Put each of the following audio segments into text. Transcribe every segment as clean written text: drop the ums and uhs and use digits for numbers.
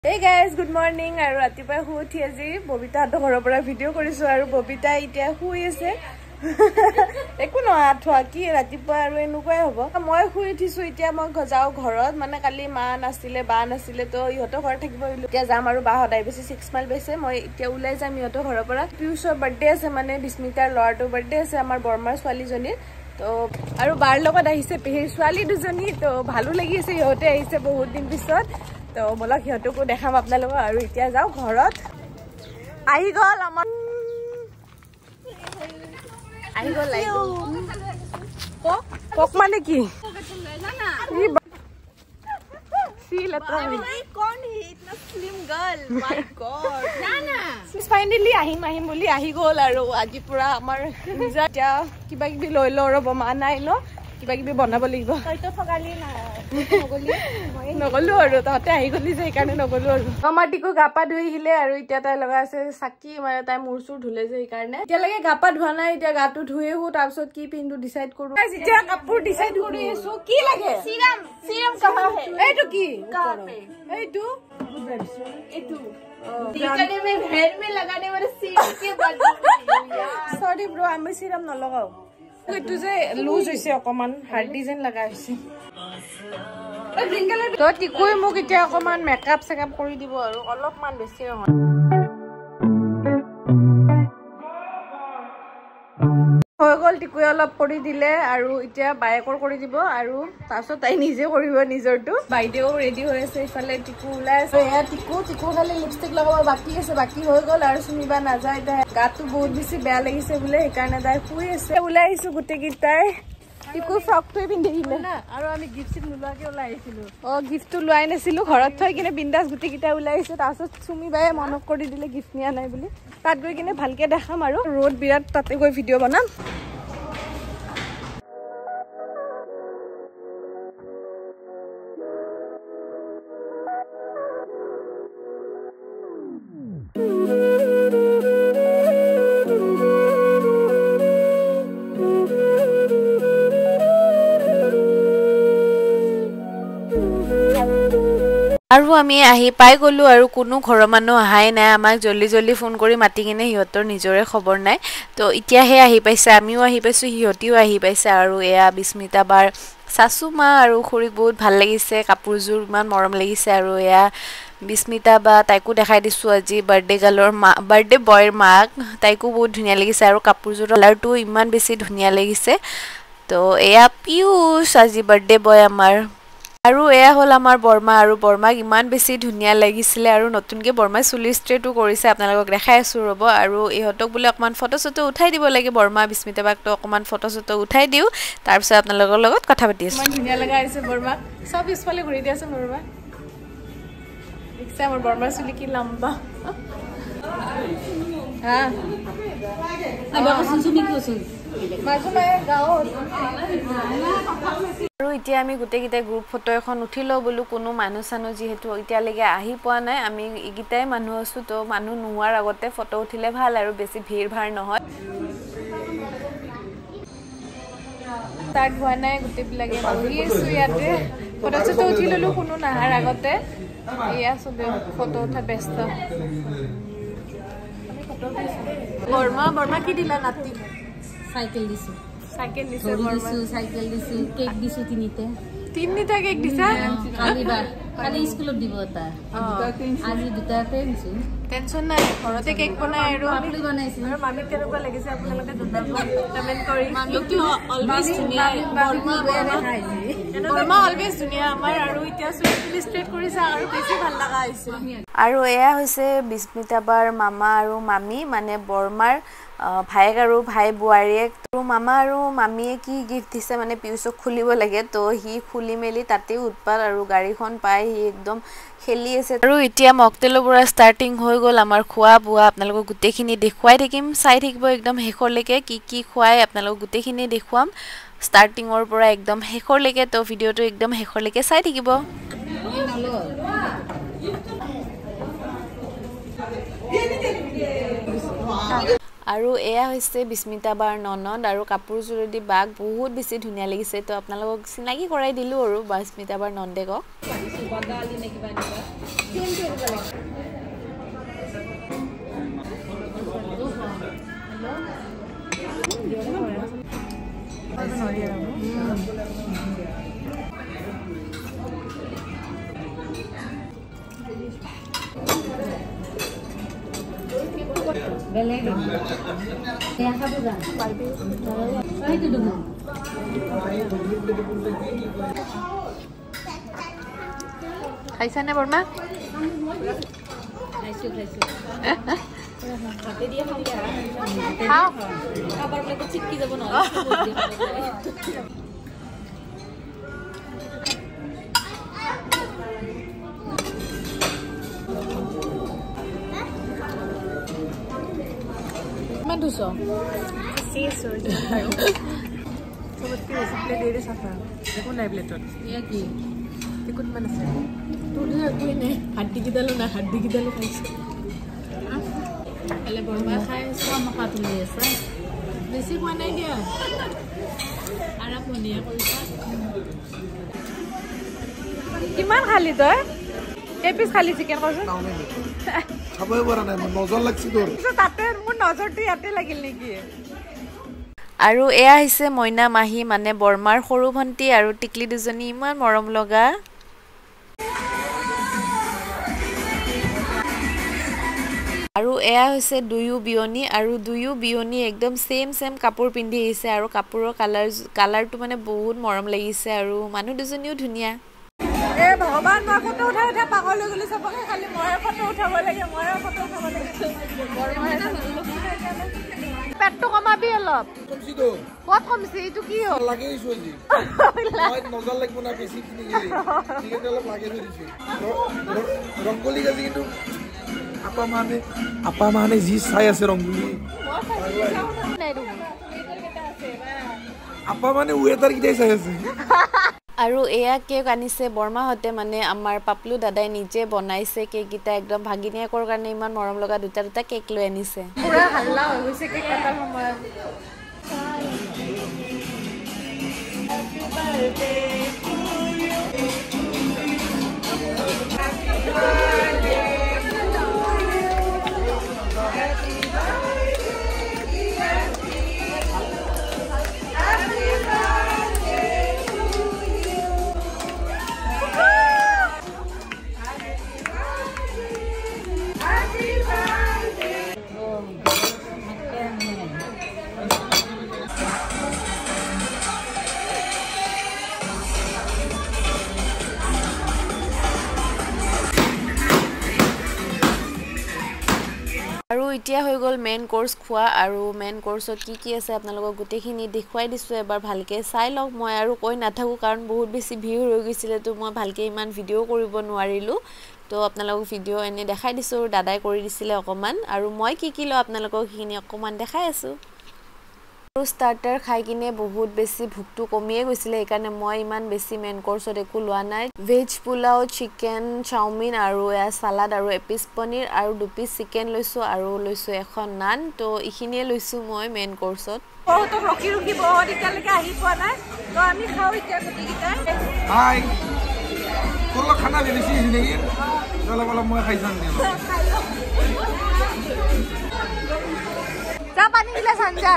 Hey guys, good morning. I ratipai hu uthi aji Bismita to ghor pora video korisu aru Bismita itia hui ase. Eku no athwa ki ratipai aru enukoi hobo. Moi hui uthisu itia moi gajao ghorot mane kali ma nasile ba nasile to ihoto ghor thakibo itia jam aru ba hodai besi 6 mile bese moi itia ulai jam ihoto ghor pora. Piyushor birthday ase mane Bismita lora to birthday ase amar bormar swali joni. তো আৰু বাৰ লগত আহিছে পেহিৰ ছোৱালী দুজনী তো ভালো লাগি আছে ইহতে আহিছে বহুত দিন পিছত তো বলক ইহতকো দেখাম আপোনালোক আৰু এতিয়া যাও ঘৰত আহি গল আমাৰ আহি গল কক মানে কি feel at all कौन है इतना slim girl my god ना ना finally ahim boli ahi gol aru aji pura amar nijar ja kiba kibi loi lo robo ma nai no kiba kibi banabo lagibo toi to fogali na nogolu aru tate ahi goli je ekane nogolu aru amati ko gapa dhui hile aru itia tai laga ase saki mare tai mursur dhule je ekane itia lage gapa dhua nai itia gatu dhui hu tar pisot ki pindu decide koru itia kapur decide kori asu ki lage serum kaha hai ei to ki kaha pe ei tu दिखाने में hair में लगाने वाले serum के बाद sorry bro আমি serum না লাগাও কইতো যে লুজ হইছে অকমান হার্ড ডিজাইন লাগা হইছে এ ব্রিঙ্গেল তো টিকুই মোক এতিয়া অকমান মেকআপ সেকআপ কৰি দিব আৰু অলপমান বেছি নহয় হৈ গল টিকুই অলপ কৰি দিলে আৰু এতিয়া বায়েকৰ কৰি দিব আৰু তাৰছত তাই নিজে কৰিব নিজৰটো বাইদেও ৰেডি হৈ আছে ইফালে টিকু উলাই আছে এয়া টিকু খালি লিপষ্টিক লগাব বাকি আছে বাকি হৈ গল আৰু সুনিবা না যায় তাই গাটো বহুত বেছি বেয়া লাগিছে বুলে সেইকাৰণে তাই শুই আছে উলাই আহিছো গুটে গিটাই টিকু ফ্ৰকটো পিন্ধিলে না আৰু আমি গিফট নুলাকে উলাই আহিছিলো গিফটটো লুৱাই নাছিলো ঘৰত থৈ কিনে বিন্দাস গুটে গিটা উলাই আহিছে তাৰছত সুমিবাই মনক কৰি দিলে গিফট নিয়া নাই বুলি তাত গৈ কিনে ভালকে দেখাম আৰু रोड বিৰাট তাতে গৈ ভিডিও বনাম আৰু আমি আহি পাই গলো আৰু কোনো ঘৰ মানুহ আহাই নাই আমাক জল্দি জল্দি ফোন কৰি মাতি কিনে হিহঁতৰ নিজৰে খবৰ নাই তো ইতিয়াহে আহি পাইছে আমিও আহি পাইছো হিহঁতিও আহি পাইছে আৰু এয়া বিস্মিতা বাৰ সাসু মা আৰু খুৰীক বহুত ভাল লাগিছে কাপোৰজোৰ ইমান মৰম লাগিছে আৰু এয়া বিস্মিতা বা তাইকো দেখাই দিছো আজি বাৰ্থডে বয়ৰ মাক তাইকো বহুত ধুনীয়া লাগিছে আৰু কাপোৰজোৰ কালাৰটো ইমান বেছি ধুনীয়া লাগিছে তো এয়া পিউষ আজি বাৰ্থডে বয় আমাৰ আৰু এয়া হল আমাৰ বৰ্মা আৰু বৰ্মাক ইমান বেছি ধুনীয়া লাগিছিলে আৰু নতুনকে বৰ্মাই চুলি ষ্ট্ৰেটো কৰিছে আপোনালোকক দেখাই আছো ৰব আৰু ইহতক বুলে অকমান ফটো চটো উঠাই দিব লাগে বৰ্মা বিস্মিতা বাক তো অকমান ফটো চটো উঠাই দিও তাৰ পিছত আপোনালোকৰ লগত কথা পাতি আছো ইমান ধুনীয়া লাগা আছে বৰ্মা সব ইসফালে ঘুৰি দি আছে বৰ্মা দেখছে আমাৰ বৰ্মাৰ চুলি কি লম্বা হা আবা সুসুমি কি আছে মাজুমাই গাও আৰু এতিয়া আমি গুটে গিটা গ্ৰুপ ফটো এখন উঠিলো বলু কোনো মানুহ সানো যেহেতু এতিয়া লাগে আহি পোৱা নাই আমি ইগিটাই মানুহ আছো তো মানুহ নোৱাৰ আগতে ফটো উঠিলে ভাল আৰু বেছি ভিৰ ভাৰ নহয় স্টার্ট হোৱা নাই গুটে বিলাগে বহি আছো ইয়াতে ফটো চটো উঠিললো কোনো নাহাৰ আগতে ইয়া সবে ফটো উঠা ব্যস্ত বৰ্মা কি দিলা নাতি সাইকেল দিছো সাইকেল দিছো কেক দিছো তিনিটা কেক দিছা কালি স্কুলত দিব তা আজি দুটা ফ্ৰেন্ডছ টেনশন নাই ঘৰতে কেক বনাই আৰু আপনি বনাইছিল আৰু মামি কেনেকুৱা লাগিছে আপোনালোকে কমেন্ট কৰি মামিটো অলৱেজ ধুনীয়া বৰ্মা অলৱেজ ধুনীয়া আমাৰ আৰু এতিয়া চুলি ষ্ট্ৰেট কৰিছে আৰু বেছি ভাল লাগা হৈছে আৰু এয়া হৈছে বিস্মিতা বাৰ মামা আৰু মামি মানে বৰ্মাৰ ভাইক আৰু ভাই বুৱাৰীক তো মামা আৰু মামিয়ে কি গিফট দিছে মানে পিউষক খুলিব লাগে তো হি খুলি মেলি তাতে উৎপাত আৰু গাড়ীখন পাই হি একদম খেলি আছে আৰু এতিয়া মকটেলৰ পৰা ষ্টাৰ্টিং হৈ গল আমাৰ খোৱা বুৱা আপোনালোকক গুটেখিনি দেখুৱাই থাকিম চাই থাকিব একদম শেষৰলৈকে কি খুৱাই আপোনালোকক গুটেখিনি দেখুৱাম ষ্টাৰ্টিংৰ পৰা একদম শেষৰলৈকে তো ভিডিওটো একদম শেষৰলৈকে চাই থাকিব আৰু এয়া হৈছে বিস্মিতা বাৰ ননদ আৰু কাপোৰযোৰেদি বাক বহুত বেছি ধুনীয়া লাগিছে তো আপোনালোকক চিনাকি কৰাই দিলোঁ আৰু বিস্মিতা বাৰ নন্দেকক খাইছা নে বৰ্মা কিমান খালি তই কেই পিছ খালি চিকেন কচোন খাবই পৰা নাই নজৰ লাগছি তোৰ তাতে মোৰ নজৰটো ইয়াতে লাগিল নেকি আৰু এয়া হৈছে মইনা মাহী মানে বৰ্মাৰ সৰু ভণ্টি আৰু টিকলি দুজনী ইমান মৰম লগা আৰু এয়া হৈছে দুয়ো বিয়নী আৰু দুয়ো বিয়নী একদম সেম কাপোৰ পিন্ধি আহিছে আৰু কাপোৰৰ কালাৰটো মানে বহুত মৰম লাগিছে আৰু মানুহ দুজনীও ধুনীয়া এ ভগৱান মই ফটো উঠাই পাগল হৈ গলি সবকে খালি মই ফটো উঠাব লাগে পেটটো কমাবি অলপ কমছিতো কত কমছি এইটো কি হ'ল লাগে ইছজি মই নজৰ লাগিব না বেছি কিনি গলি ঠিক অলপ লাগে ধৰিছে ৰংগলি গাজি কিন্তু আপা মানে যি চাই আছে ৰংগলি আপা মানে ওয়েটাৰ কিটাই চাই আছে আৰু এয়া কেক আনিছে বৰ্মাহতে মানে আমাৰ পাপলু দাদাই নিজে বনাইছে কেক গিটা একদম ভাগিনীয়েকৰ কাৰণে ইমান মৰম লগা দুটা কেক লৈ আনিছে পুৰা হাল্লা হৈ গৈছে কেক কাটাৰ সময়ত আৰু এতিয়া হৈ গ'ল মেইন কোৰ্স খোৱা আৰু মেইন কোৰ্সত কি আছে আপোনালোকক গুটেখিনি দেখুৱাই দিছো এবাৰ ভালকে চাই লওক মই আৰু কৈ নাথাকো কাৰণ বহুত বেছি ভিৰ হৈ গৈছিল তো মই ভালকে ইমান ভিডিও কৰিব নোৱাৰিলো তো আপোনালোকক ভিডিও এনে দেখাই দিছো দাদাই কৰি দিছিলে অকমান আৰু মই কি লো আপোনালোকক খিনি অকমান দেখাই আছো আৰু স্টাৰ্টাৰ খাই কিনে বহুত বেছি ভুকটো কমিয়ে গৈছিল এইকাৰণে মই ইমান বেছি মেইন কোৰ্সত একো লোৱা নাই ভেজ পোলাও চিকেন চাওমিন আৰু এ সালাড আৰু এপিস পনীৰ আৰু দুপিস চিকেন লৈছো আৰু লৈছো এখন নান তো ইখিনিয়ে লৈছো মই মেইন কোৰ্সত বহুত ৰকি বহুত এতিয়ালৈকে আহি পোৱা নাই তো আমি খাও এতিয়া গুটিকিটা হাই কোলা খানা বেছি নেকি চলো বলা মই খাইছাম নে চা পানী গিলা সানজা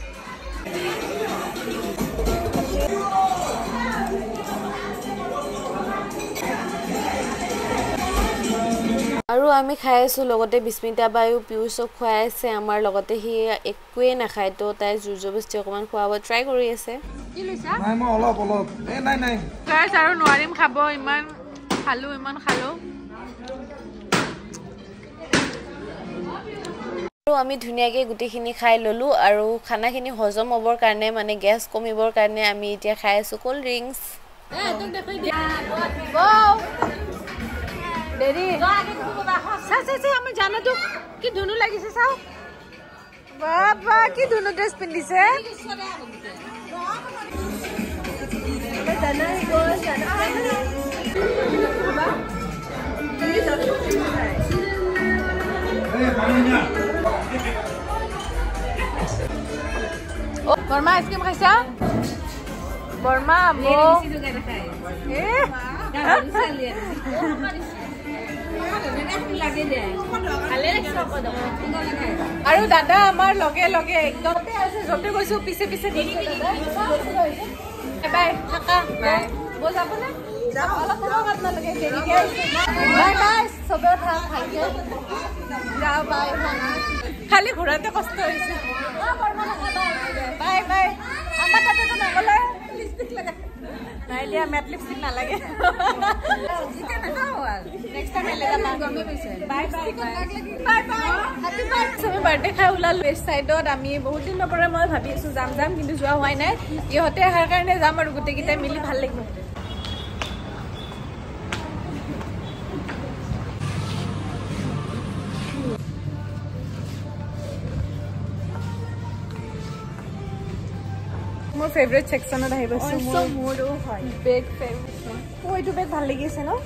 আৰু আমি খাই আছো লগতে বিস্মিতা বায়ু পিউচক খুৱাই আছে আমাৰ লগতে হি একোৱে নাখায় তো তাই জুজবস্তি অকমান খুৱাব ট্ৰাই কৰি আছে কি লৈছা নাই মই অলপ এ নাই গাইস আৰু নোৱাৰিম খাব ইমান খালো আৰু আমি ধুনিয়াকে গুটিখিনি খাই ললো আৰু খানাখিনি হজম হ'বৰ কাৰণে মানে গ্যাস কমিবৰ কাৰণে আমি এতিয়া খাই আছো কোল্ড ড্ৰিংকস তোক দেখাই দিয়া দেৰি সা আমি জানো তো কি ধুনু লাগিছে চাও বাবা কি ধুনু ড্ৰেছ পিন্ধিছে জানা গো জানা বৰ্মা আইচক্ৰীম খাইছা বৰ্মা আৰু দাদা আমাৰ লগে লগে একদমতে আছে যতে গৈছো পিছে পিছে বাই থাকা বল যাব না অলপ অলপ আপোনালোকে দেৰিকে আহিছে বাই বাই সবে থাক ভালকে যাও বাই খালি ঘূৰাতে কষ্ট হৈছে বাই বাই আমাৰ তাতেতো নগলে লিপষ্টিক লাগে নাই দিয়া মেট লিপষ্টিক নালাগে নেক্সট টাইম এলেগা গমে পাইছে bye bye bye bye happy birthday birthday খাই ওলালো বেষ্ট সাইডত আমি বহুত দিনৰ পৰা মই ভাবি আছো যাম যাম কিন্তু যোৱা হোৱাই নাই ইহঁতে অহাৰ কাৰণে যাম আৰু গোটেইকেইটাই মিলি ভাল লাগিব মোৰ ফেভৰেট সেকশনত আহি পাইছো মোৰো হয় বেগ ফেভৰেট ওইটো বেগ ভাল লাগিছে ন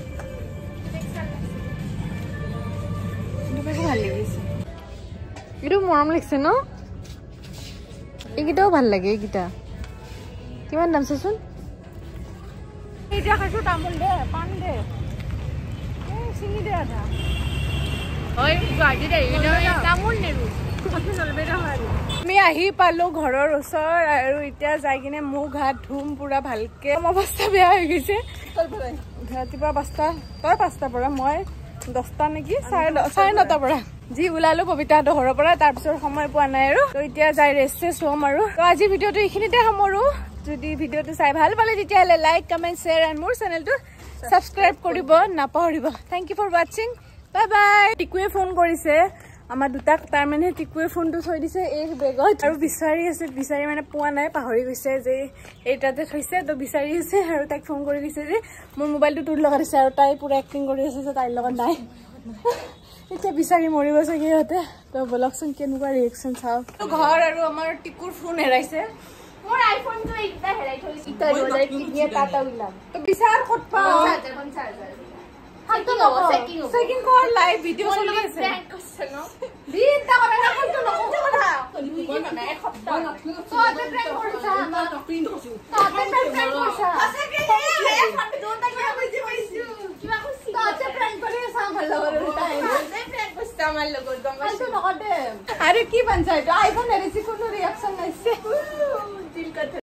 এইটো বেগ ভাল লাগিছে এইটো মৰম লাগিছে ন এইকেইটাও ভাল লাগে এইকেইটা কিমান দাম চাচোন এতিয়া খাইছো তামোল দে পান দে চিঙি দে আধা হয় গাড়ী দে তামোল নেৰু আমি আহি পালো ঘৰৰ ওচৰ আৰু এতিয়া যাই কিনে মুখ হাত ধুম পুৰা ভালকে অৱস্থা বেয়া হৈ গৈছে ৰাতিপুৱা 5টা তই 5টাৰ পৰা মই 10টা নেকি 9:30 পৰা যি ওলালো কবিতাহঁতৰ ঘৰৰ পৰা তাৰপিছত সময় পোৱা নাই আৰু তো এতিয়া যাই ৰেষ্ট হ'ম আৰু তো আজি ভিডিঅ'টো এইখিনিতে সামৰো যদি ভিডিঅ'টো চাই ভাল পালে তেতিয়াহ'লে লাইক কমেণ্ট শ্বেয়াৰ এণ্ড মোৰ চেনেলটো ছাবস্ক্ৰাইব কৰিব নাপাহৰিব থেংক ইউ ফৰ ৱাচিং বাই বাই টিকুৱে ফোন কৰিছে আমাৰ দুটাক তাৰ মানে টিকুৱে ফোনটো থৈ দিছে এই বেগত আৰু বিচাৰি আছে বিচাৰি মানে পোৱা নাই পাহৰি গৈছে যে এইটাতে থৈছে তো বিচাৰি আছে আৰু তাইক ফোন কৰি দিছে যে মোৰ মোবাইলটো তোৰ লগত আছে আৰু তাই পুৰা এক্টিং কৰি আছে যে তাইৰ লগত নাই এতিয়া বিচাৰি মৰিব চাগে সিহঁতে তো বলকচোন কেনেকুৱা ৰিয়েকশ্যন চাওঁ ঘৰ আৰু আমাৰ টিকুৰ ফোন হেৰাইছে মোৰ আইফোনটো এইটা হেৰাই থৈছে ইটা ৰজাই কিনিয়ে টাটা উলাম তো বিচাৰ ক'ত পাওঁ सेकिंग कॉल लाइव वीडियो चली আছে प्रैंक করছে ন দিনটা করে না হইতো না কথা তুমি কি না এক সপ্তাহ তোতে প্রैंक করছা না প্রিন্ট করছি তোতে প্রैंक করছা আছে কি হে ফটো দুটা করে বুঝি পাইছো কিবা করছি তোতে প্রैंक করে সামাল লগর উঠাই তোতে প্রैंक করছ আমার লগর গম পাইছো না আরে কি বানছাই তো আইফোন এর কোনো রিঅ্যাকশন নাইছে